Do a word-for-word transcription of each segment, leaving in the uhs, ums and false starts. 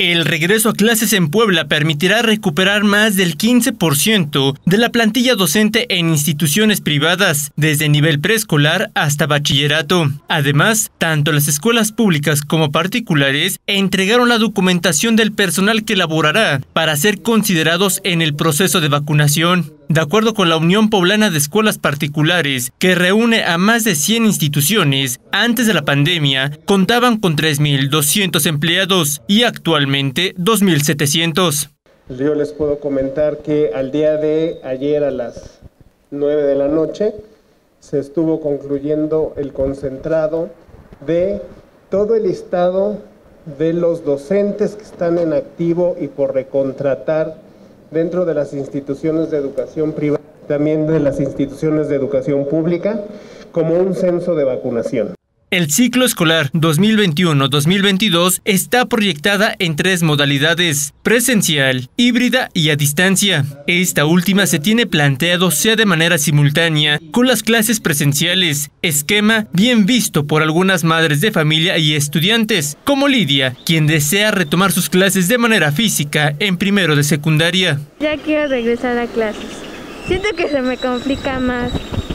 El regreso a clases en Puebla permitirá recuperar más del quince por ciento de la plantilla docente en instituciones privadas, desde nivel preescolar hasta bachillerato. Además, tanto las escuelas públicas como particulares entregaron la documentación del personal que laborará para ser considerados en el proceso de vacunación. De acuerdo con la Unión Poblana de Escuelas Particulares, que reúne a más de cien instituciones, antes de la pandemia contaban con tres mil doscientos empleados y actualmente dos mil setecientos. Yo les puedo comentar que al día de ayer a las nueve de la noche se estuvo concluyendo el concentrado de todo el listado de los docentes que están en activo y por recontratar dentro de las instituciones de educación privada, también de las instituciones de educación pública, como un censo de vacunación. El ciclo escolar dos mil veintiuno dos mil veintidós está proyectada en tres modalidades: presencial, híbrida y a distancia. Esta última se tiene planteado sea de manera simultánea con las clases presenciales, esquema bien visto por algunas madres de familia y estudiantes, como Lidia, quien desea retomar sus clases de manera física en primero de secundaria. Ya quiero regresar a clases. Siento que se me complica más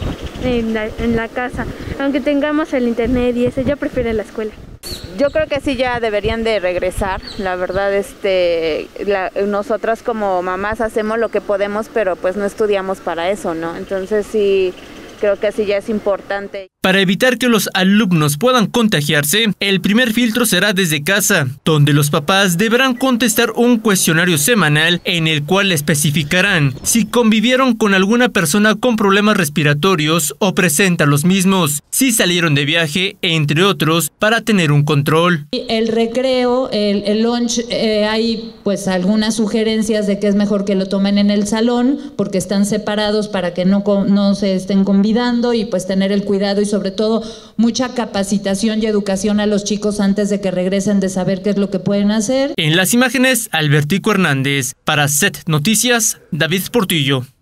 en la, en la casa, aunque tengamos el internet y eso, yo prefiero la escuela. Yo creo que sí, ya deberían de regresar. La verdad, este, la, nosotras como mamás hacemos lo que podemos, pero pues no estudiamos para eso, ¿no? Entonces sí, creo que sí ya es importante. Para evitar que los alumnos puedan contagiarse, el primer filtro será desde casa, donde los papás deberán contestar un cuestionario semanal en el cual especificarán si convivieron con alguna persona con problemas respiratorios o presentan los mismos, si salieron de viaje, entre otros, para tener un control. El recreo, el, el lunch, eh, hay pues algunas sugerencias de que es mejor que lo tomen en el salón porque están separados para que no, no se estén convidando y pues tener el cuidado y sobre todo mucha capacitación y educación a los chicos antes de que regresen, de saber qué es lo que pueden hacer. En las imágenes, Albertico Hernández. Para Z Noticias, David Portillo.